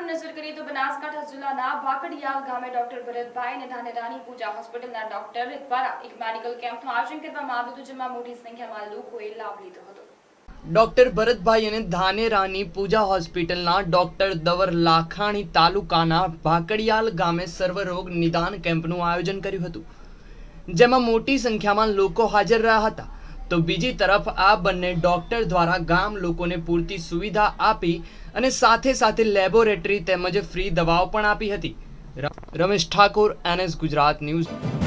નજર કરીએ તો બનાસકાંઠા જિલ્લાના ભાકડિયાલ ગામે ડોક્ટર ભરતભાઈ અને ધાનેરાની પૂજા હોસ્પિટલના ડોક્ટર દ્વારા એક મેડિકલ કેમ્પનું આયોજન કરવામાં આવ્યું હતું, જેમાં મોટી સંખ્યામાં લોકોએ લાભ લીધો હતો। ડોક્ટર ભરતભાઈ અને ધાનેરાની પૂજા હોસ્પિટલના ડોક્ટર દવર લાખાણી તાલુકાના ભાકડિયાલ ગામે સર્વરોગ નિદાન કેમ્પનું આયોજન કર્યું હતું, જેમાં મોટી સંખ્યામાં લોકો હાજર રહ્યા હતા। તો બીજી તરફ આ બંને ડોક્ટર દ્વારા ગામ લોકોને પૂરતી સુવિધા આપી અને સાથે સાથે લેબોરેટરી તેમજ ફ્રી દવાઓ પણ આપી હતી। Ramesh Thakor, NS Gujarat news.